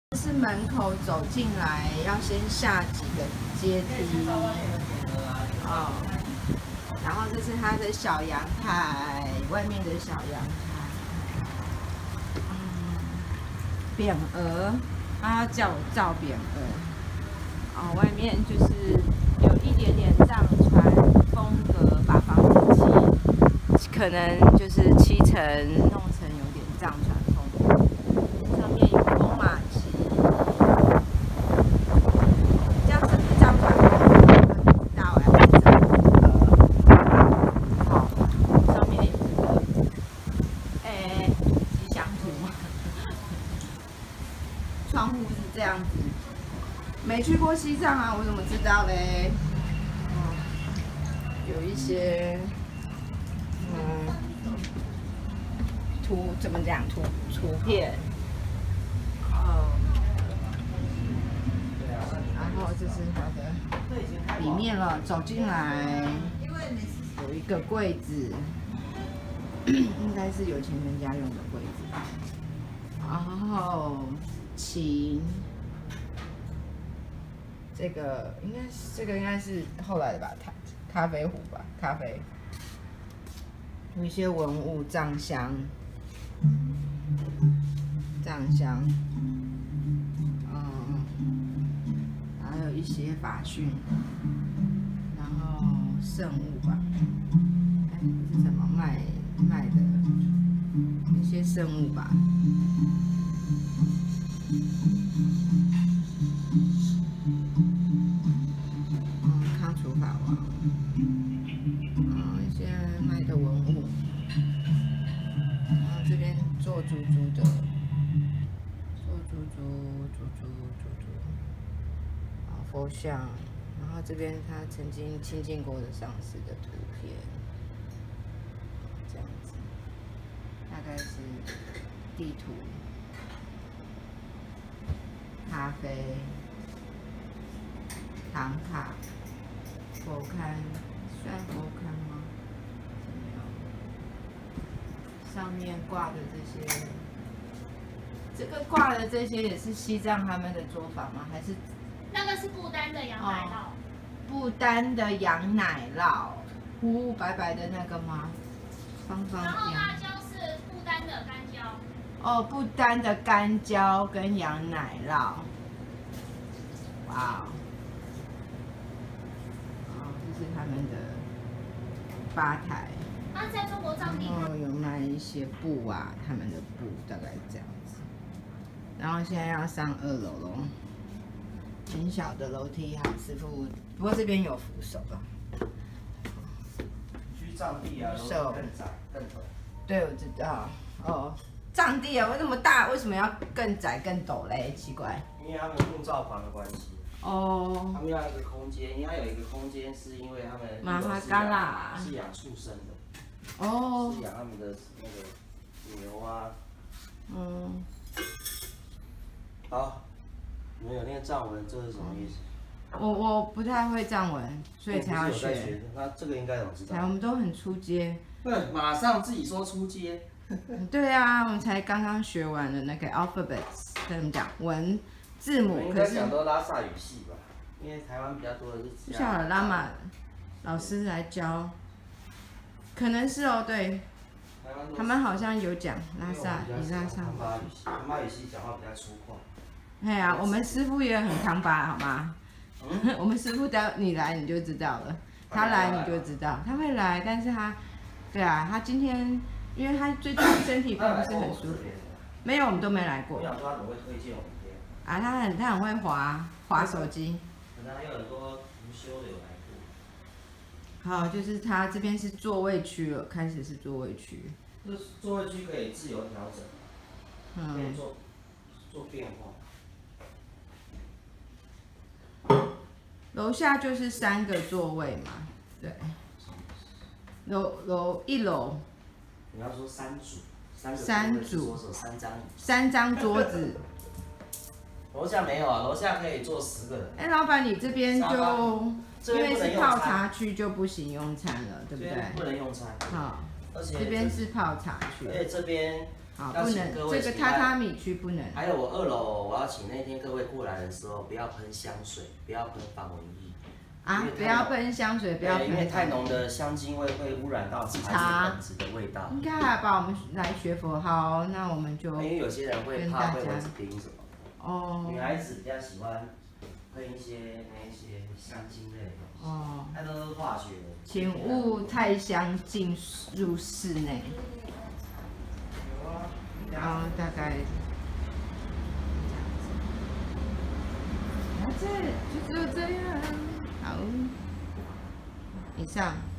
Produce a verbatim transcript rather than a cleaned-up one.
是门口走进来，要先下几个阶梯哦。然后这是它的小阳台，外面的小阳台。嗯，匾额，他叫我照匾额。哦，外面就是有一点点藏传风格，把房子漆，可能就是漆成弄成有点藏传风格。上面有风马旗。 窗户是这样子，没去过西藏啊，我怎么知道嘞？哦，有一些，嗯，图怎么讲？图图片，哦，然后这是它的里面了，走进来有一个柜子，应该是有钱人家用的柜子，然后。 琴，这个应该是这个应该是后来的吧，咖咖啡壶吧，咖啡，有一些文物，藏香，藏香，嗯，还有一些法训，然后圣物吧，哎，是什么卖卖的一些圣物吧。 嗯，康楚法王，嗯，一些卖的文物，然后这边做猪猪的，做猪猪，猪猪，猪猪，啊，佛像，然后这边他曾经亲近过的上师的图片，这样子，大概是地图。 咖啡、唐卡、佛龛，算佛龛吗？没有。上面挂的这些，这个挂的这些也是西藏他们的做法吗？还是？ 那个是不丹的羊奶酪。哦、 不丹的羊奶酪，糊白白的那个吗？方方。 然后辣椒是不丹的干椒。 哦，不丹的干椒跟羊奶酪，哇哦，这是他们的吧台。 那、啊、在中国藏地， 然后有卖一些布啊，他们的布大概这样子。然后现在要上二楼喽，很小的楼梯，好师傅，不过这边有扶手了。 去藏地啊，手更窄更陡。 对，我知道。哦。 藏地啊，为什么大？为什么要更窄更陡嘞？奇怪。 因为他们木造房的关系。哦。他们要一个空间，因为它有一个空间，是因为他们马哈嘎啦是养畜生的。 哦。 是养他们的那个牛啊。 嗯。 好，你们有念藏文，这是什么意思？ 我我不太会藏文，所以才要学。 学那这个应该怎么知道？ 我们都很初阶。 对，马上自己说初阶。 对啊，我们才刚刚学完了那个 alphabets， 怎么讲文字母？ 应该讲都拉萨语系吧，因为台湾比较多的是。 不晓得拉玛老师来教，可能是哦，对。他们好像有讲拉萨以拉萨。 康巴语系，康巴语系讲话比较粗犷。 哎呀，我们师傅也很康巴，好吗？嗯、我们师傅等你来你就知道了，他来你就知道，他会来，但是他，对啊，他今天。 因为他最近身体并不是很舒服，没有，我们都没来过。 我想说他怎么会推荐我们这样？ 啊，他很他很会滑滑手机。 可能还有很多无修的有来过。好，就是他这边是座位区了，开始是座位区。 这座位区可以自由调整，嗯，可以做做变化。 楼下就是三个座位嘛，对。楼楼一楼。 你要说三组，三个三组， 三张， 三张桌子。 楼下没有啊，楼下可以坐十个人。 哎，老板，你这边就因为是泡茶区就不行用餐了，对不对？ 不能用餐。 好， 而且这边是泡茶区。 而且这边好，不能这个榻榻米区不能。 还有我二楼，我要请那天各位过来的时候，不要喷香水，不要喷防蚊液。 啊！不要喷香水，不要喷。 因为太浓的香精味会污染到茶叶本质的味道。 应该还把我们来学佛好，那我们就。 因为有些人会怕被蚊子叮什么的。 哦。 女孩子比较喜欢喷一些那一些香精类的东西。哦。它都是化学的。 请勿太香进入室内。然后大概。这就只有这样。好，以上。